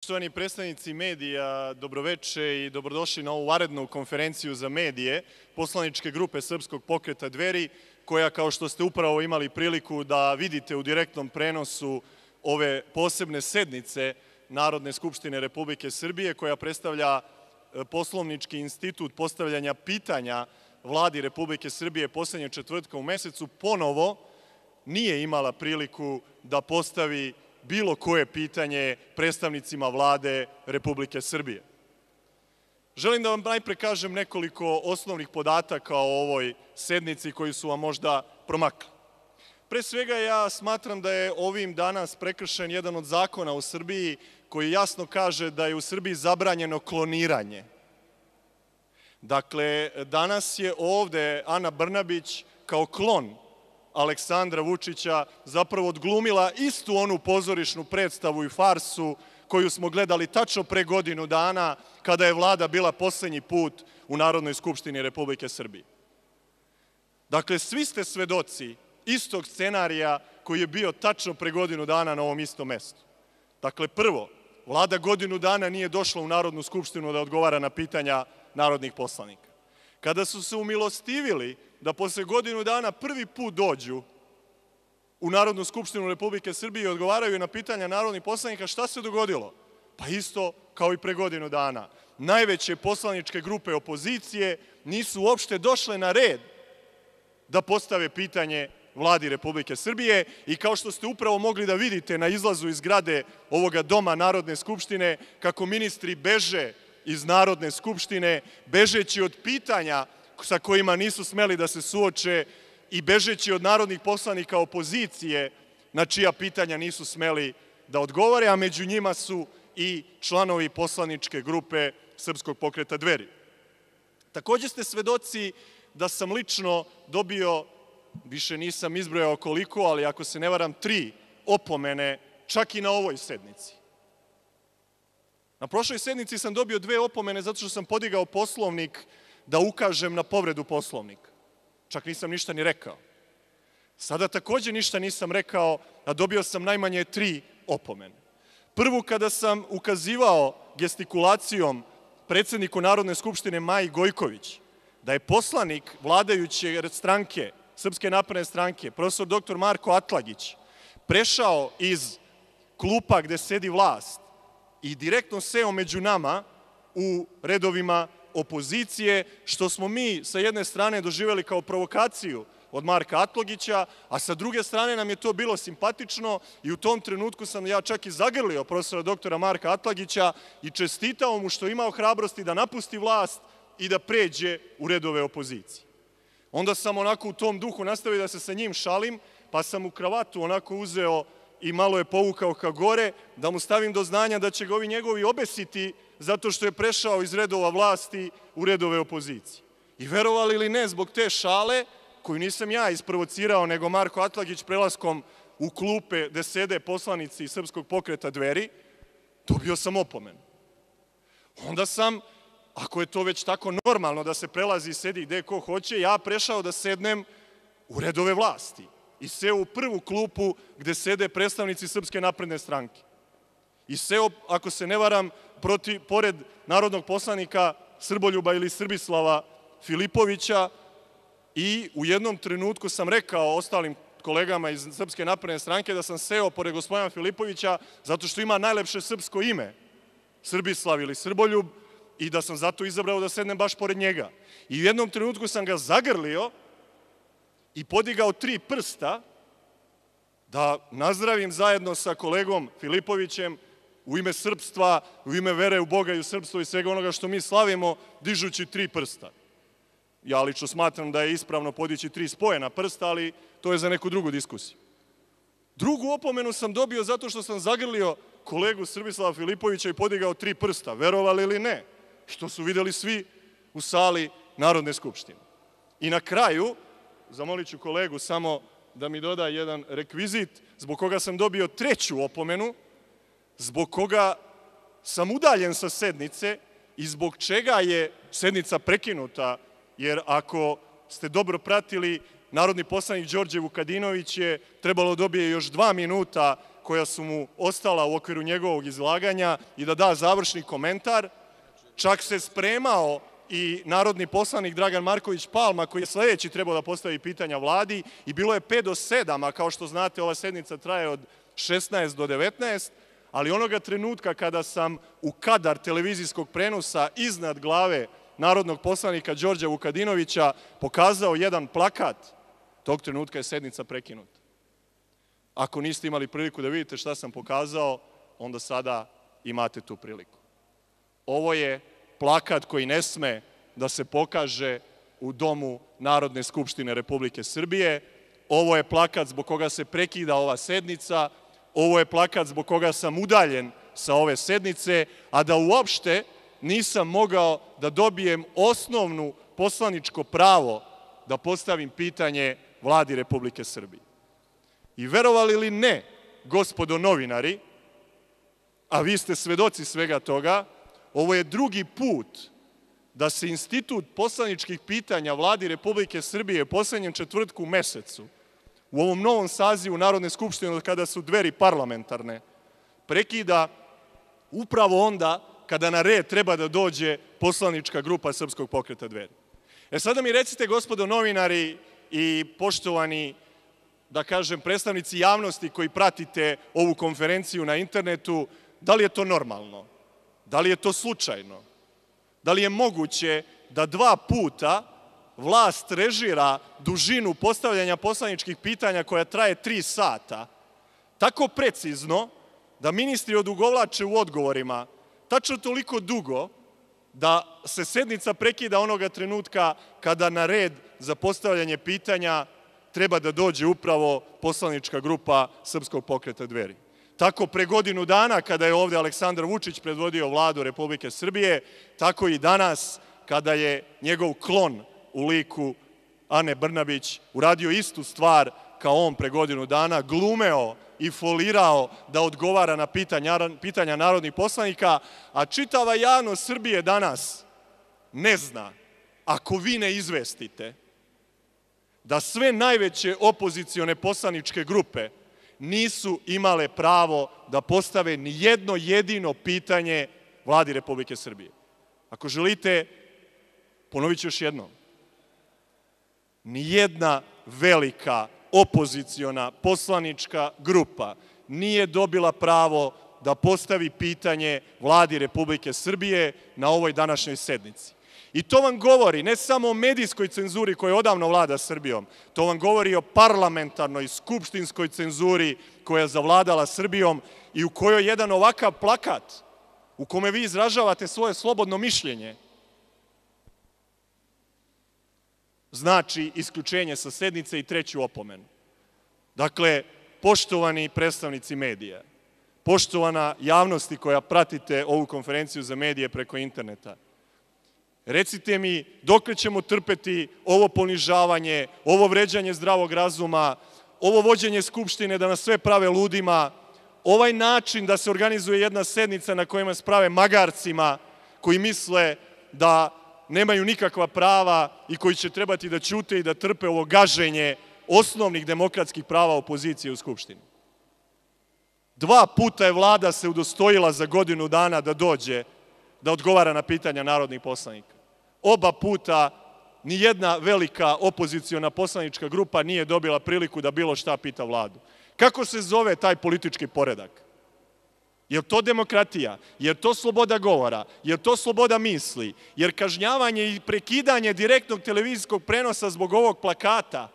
Poštovani predstavnici medija, dobroveče i dobrodošli na ovu vanrednu konferenciju za medije poslaničke grupe Srpskog pokreta Dveri, koja, kao što ste upravo imali priliku da vidite u direktnom prenosu ove posebne sednice Narodne skupštine Republike Srbije, koja predstavlja poslovnički institut postavljanja pitanja Vladi Republike Srbije poslednjeg četvrtka u mesecu, ponovo nije imala priliku da postavi bilo koje pitanje predstavnicima Vlade Republike Srbije. Želim da vam najpre kažem nekoliko osnovnih podataka o ovoj sednici koji su vam možda promakli. Pre svega, ja smatram da je ovim danas prekršen jedan od zakona u Srbiji koji jasno kaže da je u Srbiji zabranjeno kloniranje. Dakle, danas je ovde Ana Brnabić kao klon Aleksandra Vučića zapravo odglumila istu onu pozorišnu predstavu i farsu koju smo gledali tačno pre godinu dana kada je Vlada bila poslednji put u Narodnoj skupštini Republike Srbije. Dakle, svi ste svedoci istog scenarija koji je bio tačno pre godinu dana na ovom istom mestu. Dakle, prvo, Vlada godinu dana nije došla u Narodnu skupštinu da odgovara na pitanja narodnih poslanika. Kada su se umilostivili da posle godinu dana prvi put dođu u Narodnu skupštinu Republike Srbije i odgovaraju na pitanja narodnih poslanika, šta se dogodilo? Pa isto kao i pre godinu dana. Najveće poslaničke grupe opozicije nisu uopšte došle na red da postave pitanje Vladi Republike Srbije i kao što ste upravo mogli da vidite na izlazu iz zgrade ovoga doma Narodne skupštine, kako ministri beže iz Narodne skupštine, bežeći od pitanja sa kojima nisu smeli da se suoče i bežeći od narodnih poslanika opozicije na čija pitanja nisu smeli da odgovore, a među njima su i članovi poslaničke grupe Srpskog pokreta Dveri. Takođe ste svedoci da sam lično dobio, više nisam izbrojao koliko, ali ako se ne varam, 3 opomene čak i na ovoj sednici. Na prošloj sednici sam dobio 2 opomene zato što sam podigao Poslovnik da ukažem na povredu Poslovnika. Čak nisam ništa ni rekao. Sada takođe ništa nisam rekao, a dobio sam najmanje 3 opomene. Prvu kada sam ukazivao gestikulacijom predsedniku Narodne skupštine Maji Gojković da je poslanik vladajuće stranke, Srpske napredne stranke, profesor dr. Marko Atlagić, prešao iz klupa gde sedi vlast i direktno seo među nama u redovima opozicije, što smo mi sa jedne strane doživeli kao provokaciju od Marka Atlagića, a sa druge strane nam je to bilo simpatično i u tom trenutku sam ja čak i zagrlio profesora doktora Marka Atlagića i čestitao mu što je imao hrabrosti da napusti vlast i da pređe u redove opozicije. Onda sam onako u tom duhu nastavio da se sa njim šalim, pa sam u kravatu onako uzeo i malo je povukao ka gore, da mu stavim do znanja da će ga ovi njegovi obesiti zato što je prešao iz redova vlasti u redove opozicije. I verovali ili ne, zbog te šale, koju nisam ja isprovocirao, nego Marko Atlagić prelaskom u klupe gde sede poslanici Srpskog pokreta Dveri, dobio sam opomenu. Onda sam, ako je to već tako normalno da se prelazi i sedi gde ko hoće, ja prešao da sednem u redove vlasti i seo u prvu klupu gde sede predstavnici Srpske napredne stranke. I seo, ako se ne varam, pored narodnog poslanika Srboljuba ili Srbislava Filipovića i u jednom trenutku sam rekao ostalim kolegama iz Srpske napredne stranke da sam seo pored gospodina Filipovića zato što ima najlepše srpsko ime, Srbislav ili Srboljub, i da sam zato izabrao da sednem baš pored njega. I u jednom trenutku sam ga zagrlio i podigao 3 prsta da nazdravim zajedno sa kolegom Filipovićem u ime srpstva, u ime vere u Boga i u srpstvo i svega onoga što mi slavimo, dižući 3 prsta. Ja lično smatram da je ispravno podići 3 spojena prsta, ali to je za neku drugu diskusiju. Drugu opomenu sam dobio zato što sam zagrlio kolegu Srbislava Filipovića i podigao 3 prsta, verovali ili ne, što su videli svi u sali Narodne skupštine. I na kraju, zamolit ću kolegu samo da mi doda jedan rekvizit, zbog koga sam dobio 3. opomenu, zbog koga sam udaljen sa sednice i zbog čega je sednica prekinuta, jer ako ste dobro pratili, narodni poslanik Đorđe Vukadinović je trebalo dobije još 2 minuta koja su mu ostala u okviru njegovog izlaganja i da da završni komentar. Čak se spremao i narodni poslanik Dragan Marković Palma, koji je sledeći trebao da postavi pitanja vladi, i bilo je 5 do 7, a kao što znate ova sednica traje od 16 do 19, ali onoga trenutka kada sam u kadar televizijskog prenosa iznad glave narodnog poslanika Đorđa Vukadinovića pokazao jedan plakat, tog trenutka je sednica prekinuta. Ako niste imali priliku da vidite šta sam pokazao, onda sada imate tu priliku. Ovo je plakat koji ne sme da se pokaže u Domu Narodne skupštine Republike Srbije. Ovo je plakat zbog koga se prekida ova sednica. Ovo je plakat zbog koga sam udaljen sa ove sednice, a da uopšte nisam mogao da dobijem osnovno poslaničko pravo da postavim pitanje Vladi Republike Srbije. I verovali ili ne, gospodo novinari, a vi ste svedoci svega toga, ovo je drugi put da se institut poslaničkih pitanja Vladi Republike Srbije u poslednjem četvrtku u mesecu, u ovom novom sazivu Narodne skupštine, kada su dveri parlamentarne, prekida upravo onda kada na red treba da dođe poslanička grupa Srpskog pokreta Dveri. Sada mi recite, gospodo novinari i poštovani, da kažem, predstavnici javnosti koji pratite ovu konferenciju na internetu, da li je to normalno? Da li je to slučajno? Da li je moguće da 2 puta vlast režira dužinu postavljanja poslaničkih pitanja koja traje 3 sata, tako precizno da ministri odugovlače u odgovorima tačno toliko dugo da se sednica prekida onoga trenutka kada na red za postavljanje pitanja treba da dođe upravo poslanička grupa Srpskog pokreta Dveri. Tako pre godinu dana kada je ovde Aleksandar Vučić predvodio Vladu Republike Srbije, tako i danas kada je njegov klon u liku Ane Brnabić uradio istu stvar kao on pre godinu dana, glumeo i folirao da odgovara na pitanja narodnih poslanika, a čitava javnost Srbije danas ne zna, ako vi ne izvestite, da sve najveće opozicione poslaničke grupe nisu imale pravo da postave ni jedno jedino pitanje Vladi Republike Srbije. Ako želite, ponovit ću još jednom. Nijedna velika opoziciona poslanička grupa nije dobila pravo da postavi pitanje Vladi Republike Srbije na ovoj današnjoj sednici. I to vam govori ne samo o medijskoj cenzuri koja odavno vlada Srbijom, to vam govori o parlamentarnoj, skupštinskoj cenzuri koja je zavladala Srbijom i u kojoj jedan ovakav plakat, u kome vi izražavate svoje slobodno mišljenje, znači isključenje sa sednice i 3. opomenu. Dakle, poštovani predstavnici medija, poštovana javnosti koja pratite ovu konferenciju za medije preko interneta, recite mi dokle ćemo trpeti ovo ponižavanje, ovo vređanje zdravog razuma, ovo vođenje Skupštine da nas sve prave ludima, ovaj način da se organizuje jedna sednica na kojima se prave magarcima koji misle da nemaju nikakva prava i koji će trebati da ćute i da trpe ovo gaženje osnovnih demokratskih prava opozicije u Skupštini. 2 puta je Vlada se udostojila za godinu dana da dođe da odgovara na pitanja narodnih poslanika. Oba puta nijedna velika opoziciona poslanička grupa nije dobila priliku da bilo šta pita Vladu. Kako se zove taj politički poredak? Je li to demokratija? Je li to sloboda govora? Je li to sloboda misli? Jer kažnjavanje i prekidanje direktnog televizijskog prenosa zbog ovog plakata,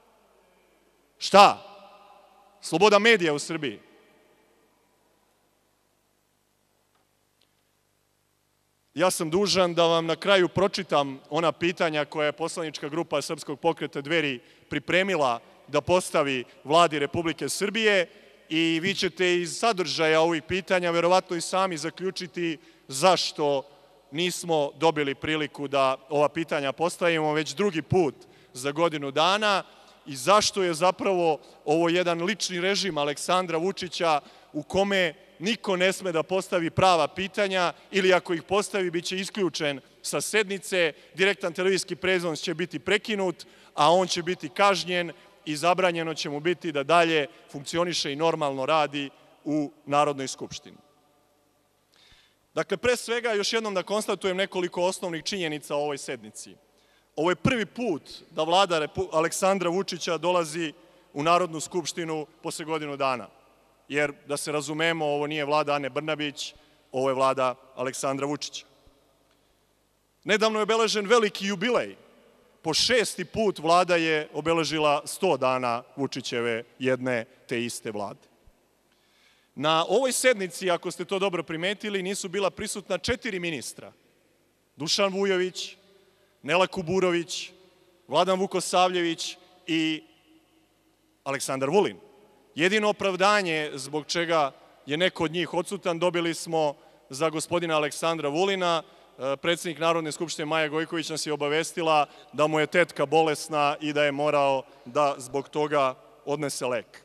šta? Sloboda medija u Srbiji. Ja sam dužan da vam na kraju pročitam ona pitanja koja je poslanička grupa Srpskog pokreta Dveri pripremila da postavi Vladi Republike Srbije i vi ćete iz sadržaja ovih pitanja verovatno i sami zaključiti zašto nismo dobili priliku da ova pitanja postavimo već drugi put za godinu dana i zašto je zapravo ovo jedan lični režim Aleksandra Vučića u kome niko ne sme da postavi prava pitanja ili ako ih postavi biće isključen sa sednice, direktan televizijski prenos će biti prekinut, a on će biti kažnjen i zabranjeno će mu biti da dalje funkcioniše i normalno radi u Narodnoj skupštini. Dakle, pre svega, još jednom da konstatujem nekoliko osnovnih činjenica o ovoj sednici. Ovo je prvi put da Vlada Aleksandra Vučića dolazi u Narodnu skupštinu posle godinu dana. Jer, da se razumemo, ovo nije Vlada Ane Brnabić, ovo je Vlada Aleksandra Vučića. Nedavno je obeležen veliki jubilej. Po 6. put Vlada je obeležila 100 dana Vučićeve jedne te iste Vlade. Na ovoj sednici, ako ste to dobro primetili, nisu bila prisutna 4 ministra. Dušan Vujović, Nela Kuburović, Vladan Vukosavljević i Aleksandar Vulin. Jedino opravdanje zbog čega je neko od njih odsutan dobili smo za gospodina Aleksandra Vulina. Predsednik Narodne skupštine Maja Gojković nas je obavestila da mu je tetka bolesna i da je morao da zbog toga odnese lek.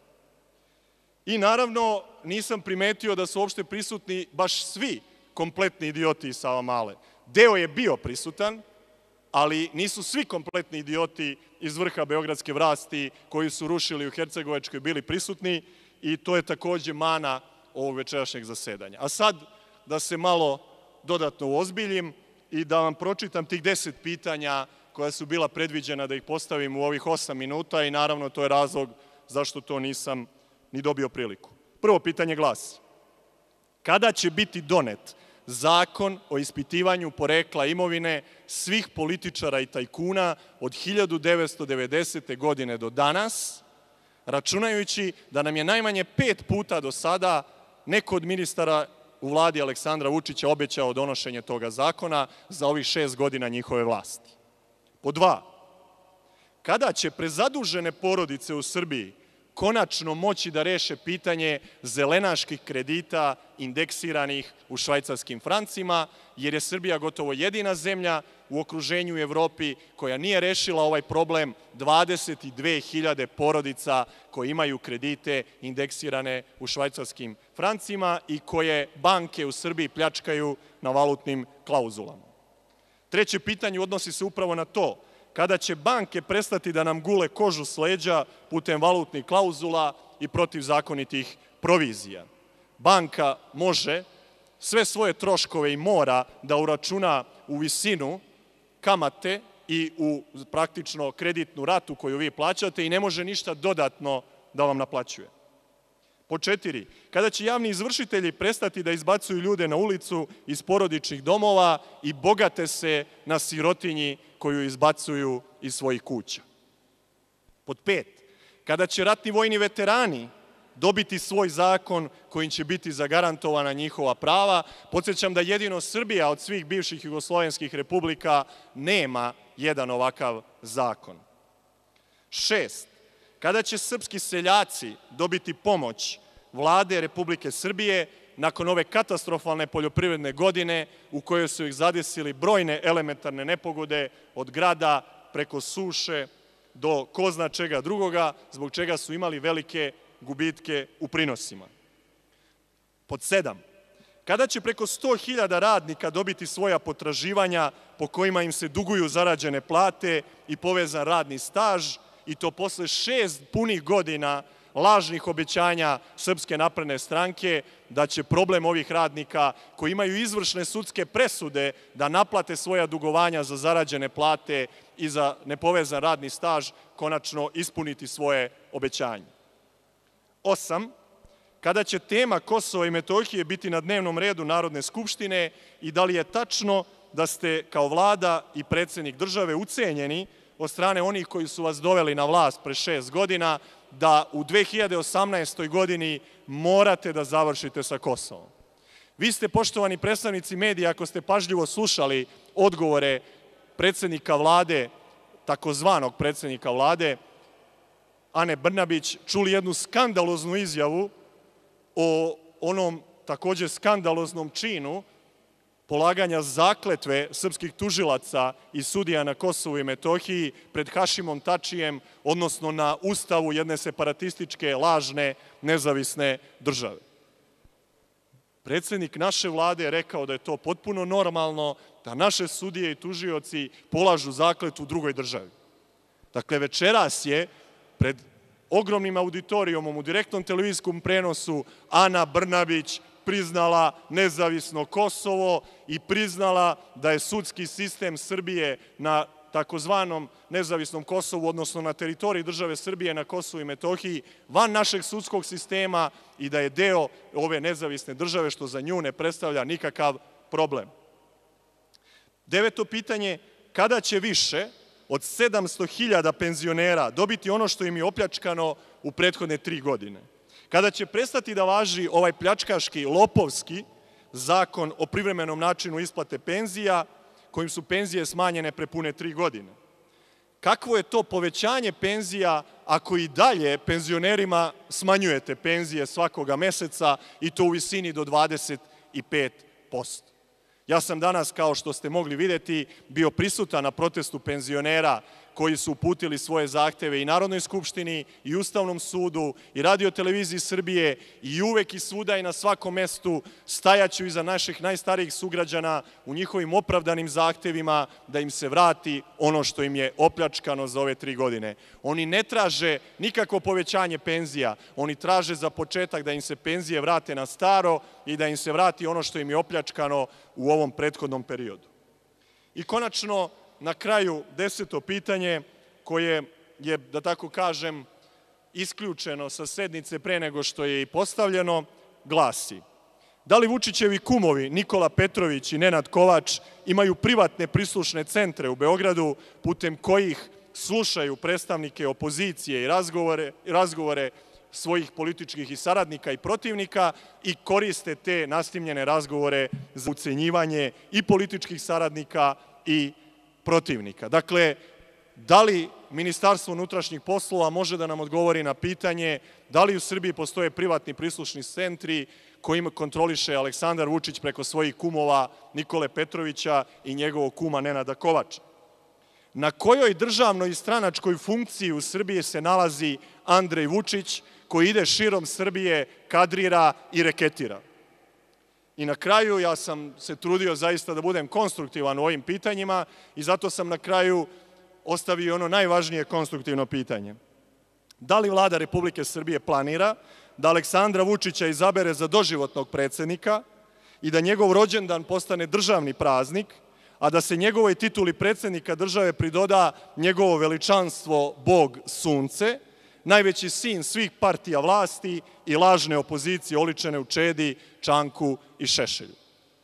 I naravno nisam primetio da su uopšte prisutni baš svi kompletni idioti iz Savamale. Deo je bio prisutan, ali nisu svi kompletni idioti iz vrha beogradske vlasti koji su rušili u Hercegovačkoj bili prisutni i to je takođe mana ovog večerašnjeg zasedanja. A sad da se malo dodatno uozbiljim i da vam pročitam tih 10 pitanja koja su bila predviđena da ih postavim u ovih 8 minuta i naravno to je razlog zašto to nisam ni dobio priliku. Prvo pitanje glasi: kada će biti donet zakon o ispitivanju porekla imovine svih političara i tajkuna od 1990. godine do danas, računajući da nam je najmanje 5 puta do sada neko od ministara u Vladi Aleksandra Vučića obećao donošenje toga zakona za ovih 6 godina njihove vlasti? Pod 2. Kada će prezadužene porodice u Srbiji konačno moći da reše pitanje zelenaških kredita indeksiranih u švajcarskim francima, jer je Srbija gotovo jedina zemlja u okruženju u Evropi koja nije rešila ovaj problem 22.000 porodica koji imaju kredite indeksirane u švajcarskim francima i koje banke u Srbiji pljačkaju na valutnim klauzulama. Treće pitanje odnosi se upravo na to: kada će banke prestati da nam gule kožu s leđa putem valutnih klauzula i protivzakonitih provizija? Banka može sve svoje troškove i mora da uračuna u visinu kamate i u praktično kreditnu ratu koju vi plaćate i ne može ništa dodatno da vam naplaćuje. Pod 4. Kada će javni izvršitelji prestati da izbacuju ljude na ulicu iz porodičnih domova i bogate se na sirotinji koju izbacuju iz svojih kuća? Pod 5. Kada će ratni vojni veterani dobiti svoj zakon kojim će biti zagarantovana njihova prava? Podsećam da jedino Srbija od svih bivših jugoslovenskih republika nema jedan ovakav zakon. 6. Kada će srpski seljaci dobiti pomoć Vlade Republike Srbije nakon ove katastrofalne poljoprivredne godine u kojoj su ih zadesili brojne elementarne nepogode, od grada preko suše do ko zna čega drugoga, zbog čega su imali velike gubitke u prinosima? Pod 7. Kada će preko 100.000 radnika dobiti svoja potraživanja po kojima im se duguju zarađene plate i povezan radni staž, i to posle 6 punih godina lažnih obećanja Srpske napredne stranke da će problem ovih radnika koji imaju izvršne sudske presude da naplate svoja dugovanja za zarađene plate i za nepovezan radni staž konačno ispuniti svoje obećanje? 8. Kada će tema Kosova i Metohije biti na dnevnom redu Narodne skupštine i da li je tačno da ste kao Vlada i predsednik države ucenjeni od strane onih koji su vas doveli na vlast pre 6 godina da u 2018. godini morate da završite sa Kosovom? Vi ste, poštovani predstavnici medija, ako ste pažljivo slušali odgovore predsednika Vlade, takozvanog predsednika Vlade, Ane Brnabić, čuli jednu skandaloznu izjavu o onom takođe skandaloznom činu polaganja zakletve srpskih tužilaca i sudija na Kosovu i Metohiji pred Hašimom Tačijem, odnosno na ustavu jedne separatističke, lažne, nezavisne države. Predsednik naše Vlade je rekao da je to potpuno normalno, da naše sudije i tužioci polažu zakletvu drugoj državi. Dakle, večeras je pred ogromnim auditorijumom u direktnom televizijskom prenosu Ana Brnabić priznala nezavisno Kosovo i priznala da je sudski sistem Srbije na takozvanom nezavisnom Kosovu, odnosno na teritoriji države Srbije na Kosovu i Metohiji, van našeg sudskog sistema i da je deo ove nezavisne države, što za nju ne predstavlja nikakav problem. 9. pitanje, kada će više od 700.000 penzionera dobiti ono što im je opljačkano u prethodne 3 godine? Kada će prestati da važi ovaj pljačkaški, lopovski zakon o privremenom načinu isplate penzija, kojim su penzije smanjene pre pune 3 godine? Kakvo je to povećanje penzija ako i dalje penzionerima smanjujete penzije svakoga meseca i to u visini do 25%? Ja sam danas, kao što ste mogli videti, bio prisutan na protestu penzionera koji su uputili svoje zahteve i Narodnoj skupštini i Ustavnom sudu i Radio-televiziji Srbije i uvek i svuda i na svakom mestu stajaću iza naših najstarijih sugrađana u njihovim opravdanim zahtevima da im se vrati ono što im je opljačkano za ove 3 godine. Oni ne traže nikakvo povećanje penzija, oni traže za početak da im se penzije vrate na staro i da im se vrati ono što im je opljačkano u ovom prethodnom periodu. I konačno, na kraju 10. pitanje, koje je, da tako kažem, isključeno sa sednice pre nego što je i postavljeno, glasi: da li Vučićevi kumovi Nikola Petrović i Nenad Kovač imaju privatne prislušne centre u Beogradu putem kojih slušaju predstavnike opozicije i razgovore svojih političkih i saradnika i protivnika i koriste te nasnimljene razgovore za ucenjivanje i političkih saradnika i protivnika? Dakle, da li Ministarstvo unutrašnjih poslova može da nam odgovori na pitanje da li u Srbiji postoje privatni prislušni centri kojima kontroliše Aleksandar Vučić preko svojih kumova Nikole Petrovića i njegovog kuma Nenada Kovača? Na kojoj državnoj i stranačkoj funkciji u Srbiji se nalazi Andrej Vučić, koji ide širom Srbije, kadrira i reketira? I na kraju, ja sam se trudio zaista da budem konstruktivan u ovim pitanjima i zato sam na kraju ostavio ono najvažnije konstruktivno pitanje. Da li Vlada Republike Srbije planira da Aleksandra Vučića izabere za doživotnog predsednika i da njegov rođendan postane državni praznik, a da se njegovoj tituli predsednika države pridoda njegovo veličanstvo Bog Sunce, najveći sin svih partija vlasti i lažne opozicije oličene u Čedi, Čanku i Šešelju?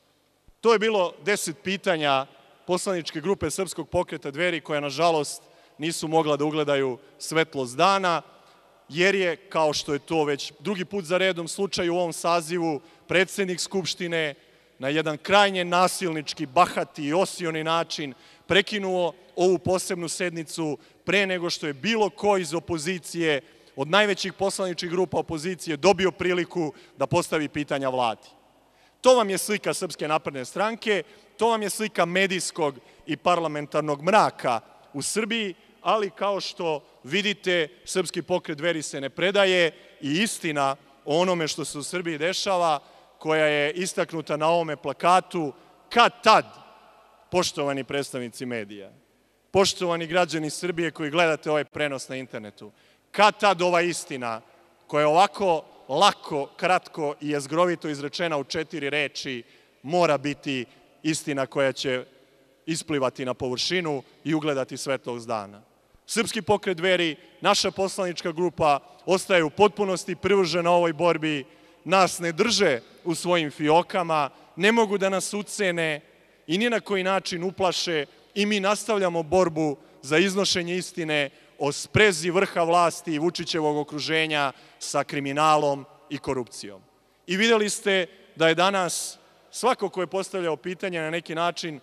To je bilo 10 pitanja poslaničke grupe Srpskog pokreta Dveri, koja, nažalost, nisu mogla da ugledaju svetlost dana, jer je, kao što je to već drugi put za redom slučaj u ovom sazivu, predsednik Skupštine na jedan krajnje nasilnički, bahati i osioni način prekinuo ovu posebnu sednicu pre nego što je bilo ko iz opozicije, od najvećih poslaničkih grupa opozicije, dobio priliku da postavi pitanja Vladi. To vam je slika Srpske napredne stranke, to vam je slika medijskog i parlamentarnog mraka u Srbiji, ali kao što vidite, Srpski pokret Dveri se ne predaje i istina o onome što se u Srbiji dešava, koja je istaknuta na ovome plakatu, kad tad, poštovani predstavnici medija, poštovani građani Srbije koji gledate ovaj prenos na internetu, kad tad ova istina, koja je ovako lako, kratko i jezgrovito izrečena u 4 reči, mora biti istina koja će isplivati na površinu i ugledati svetlost dana. Srpski pokret Dveri, naša poslanička grupa, ostaje u potpunosti privržena ovoj borbi, nas ne drže u svojim fiokama, ne mogu da nas ucene i ni na koji način uplaše i mi nastavljamo borbu za iznošenje istine o sprezi vrha vlasti i Vučićevog okruženja sa kriminalom i korupcijom. I videli ste da je danas svako ko je postavljao pitanje na neki način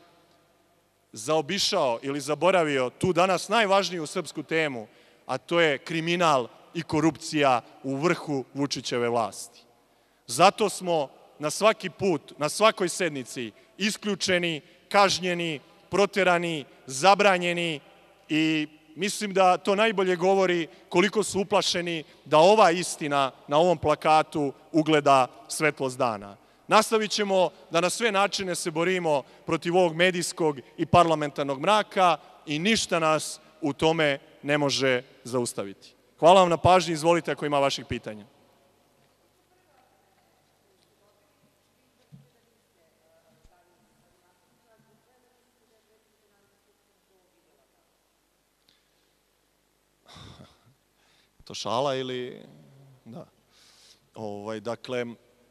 zaobišao ili zaboravio tu danas najvažniju srpsku temu, a to je kriminal i korupcija u vrhu Vučićeve vlasti. Zato smo na svaki put, na svakoj sednici isključeni, kažnjeni, proterani, zabranjeni i mislim da to najbolje govori koliko su uplašeni da ova istina na ovom plakatu ugleda svetlost dana. Nastavit ćemo da na sve načine se borimo protiv ovog medijskog i parlamentarnog mraka i ništa nas u tome ne može zaustaviti. Hvala vam na pažnji, izvolite ako ima vaših pitanja. To šala ili... Da. Dakle,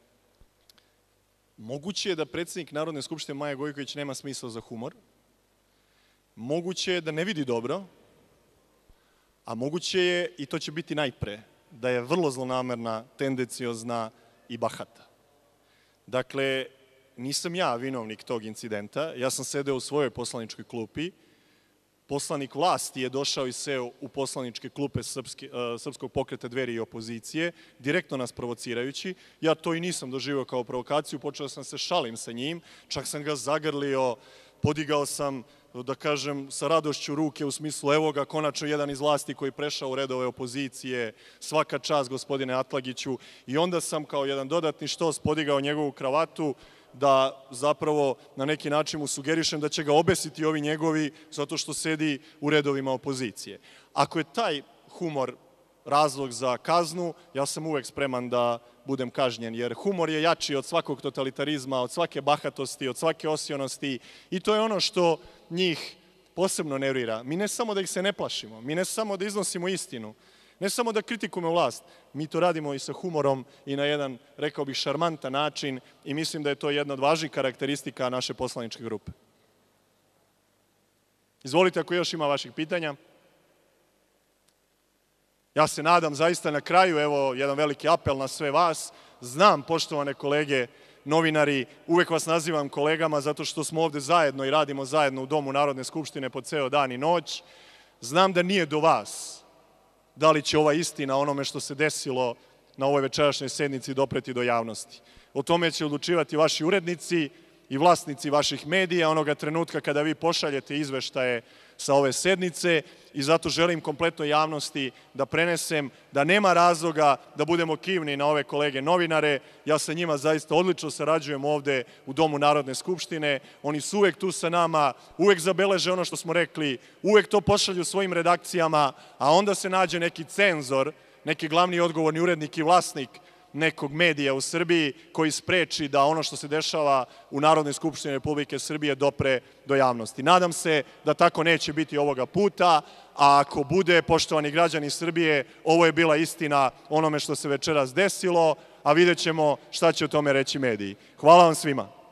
moguće je da predsednik Narodne skupštine Maja Gojković nema smisao za humor, moguće je da ne vidi dobro, a moguće je, i to će biti najpre, da je vrlo zlonamerna, tendenciozna i bahata. Dakle, nisam ja vinovnik tog incidenta, ja sam sedeo u svojoj poslaničkoj klupi, poslanik vlasti je došao i seo u poslaničke klupe Srpskog pokreta Dveri i opozicije, direktno nas provocirajući. Ja to i nisam doživio kao provokaciju, počeo sam se šalim sa njim, čak sam ga zagrlio, podigao sam, da kažem, sa radošću ruke u smislu evo ga, konačno jedan iz vlasti koji je prešao u redove opozicije, svaka čast gospodine Atlagiću, i onda sam kao jedan dodatni štos podigao njegovu kravatu, da zapravo na neki način mu sugerišem da će ga obesiti ovi njegovi zato što sedi u redovima opozicije. Ako je taj humor razlog za kaznu, ja sam uvek spreman da budem kažnjen, jer humor je jači od svakog totalitarizma, od svake bahatosti, od svake osionosti i to je ono što njih posebno nervira. Mi ne samo da ih se ne plašimo, mi ne samo da iznosimo istinu, ne samo da kritikujemo vlast, mi to radimo i sa humorom i na jedan, rekao bih, šarmantan način i mislim da je to jedna od važnih karakteristika naše poslaničke grupe. Izvolite ako još ima vaših pitanja. Ja se nadam zaista na kraju, evo jedan veliki apel na sve vas. Znam, poštovane kolege novinari, uvek vas nazivam kolegama zato što smo ovde zajedno i radimo zajedno u Domu Narodne skupštine po ceo dan i noć. Znam da nije do vas da li će ova istina onome što se desilo na ovoj večerašnjoj sednici dopreti do javnosti. O tome će odlučivati vaši urednici i vlasnici vaših medija onoga trenutka kada vi pošaljete izveštaje sa ove sednice i zato želim kompletnoj javnosti da prenesem da nema razloga da budemo kivni na ove kolege novinare. Ja sa njima zaista odlično sarađujem ovde u Domu Narodne skupštine. Oni su uvek tu sa nama, uvek zabeleže ono što smo rekli, uvek to pošalju svojim redakcijama, a onda se nađe neki cenzor, neki glavni odgovorni urednik i vlasnik nekog medija u Srbiji koji spreči da ono što se dešava u Narodnoj skupštini Republike Srbije dopre do javnosti. Nadam se da tako neće biti ovoga puta, a ako bude, poštovani građani Srbije, ovo je bila istina onome što se večeras desilo, a vidjet ćemo šta će o tome reći mediji. Hvala vam svima.